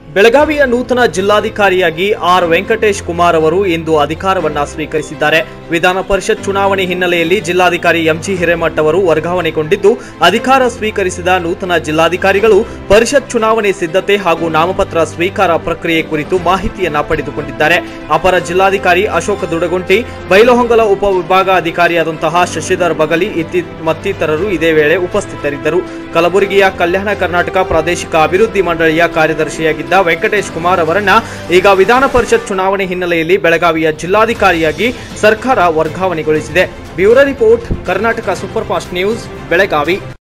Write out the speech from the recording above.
ಬೆಳಗಾವಿಯ ನೂತನ ಜಿಲ್ಲಾಧಿಕಾರಿಯಾಗಿ ಆರ್ ವೆಂಕಟೇಶ್ ಕುಮಾರ್ ಅವರು ಇಂದು ಅಧಿಕಾರವನ್ನ ಸ್ವೀಕರಿಸಿದ್ದಾರೆ. ವಿಧಾನ ಪರಿಷತ್ ಚುನಾವಣೆ ಹಿನ್ನೆಲೆಯಲ್ಲಿ ಜಿಲ್ಲಾಧಿಕಾರಿ ಎಂಜಿ ಹಿರೇಮಠ್ ಅವರು ವರ್ಗಾವಣೆಗೊಂಡಿದ್ದು, ಅಧಿಕಾರ ಸ್ವೀಕರಿಸಿದ ನೂತನ ಜಿಲ್ಲಾಧಿಕಾರಿಗಳು ಪರಿಷತ್ ಚುನಾವಣೆ ಸಿದ್ಧತೆ ಹಾಗೂ ನಾಮಪತ್ರ ಸ್ವೀಕಾರ ಪ್ರಕ್ರಿಯೆ ಕುರಿತು ಮಾಹಿತಿಯನ್ನ ಪಡೆದುಕೊಂಡಿದ್ದಾರೆ. ಅಪರ ಜಿಲ್ಲಾಧಿಕಾರಿ ಅಶೋಕ ದುಡಗುಂಟಿ, ಬೈಲಹೊಂಗಲ ಉಪವಿಭಾಗಾಧಿಕಾರಿಯಾದಂತಹ ಶಶಿಧರ್ ಬಗಲಿ ಮತ್ತಿತರರು ಇದೇ ವೇಳೆ ಉಪಸ್ಥಿತರಿದ್ದರು. ಕಲಬುರಗಿಯ ಕಲ್ಯಾಣ ಕರ್ನಾಟಕ ಪ್ರಾದೇಶಿಕ ಅಭಿವೃದ್ಧಿ ಮಂಡಳಿಯ ಕಾರ್ಯದರ್ಶಿಯಾಗಿದ್ದ ವೆಂಕಟೇಶ್ ಕುಮಾರ್ ಅವರನ್ನ ಈಗ ವಿಧಾನ ಪರಿಷತ್ ಚುನಾವಣೆ ಹಿನ್ನೆಲೆಯಲ್ಲಿ ಬೆಳಗಾವಿಯ ಜಿಲ್ಲಾಧಿಕಾರಿಯಾಗಿ ಸರ್ಕಾರ ವರ್ಗಾವಣೆಗೊಳಿಸಿದೆ. Bureau report, Karnataka super fast news, Belagavi.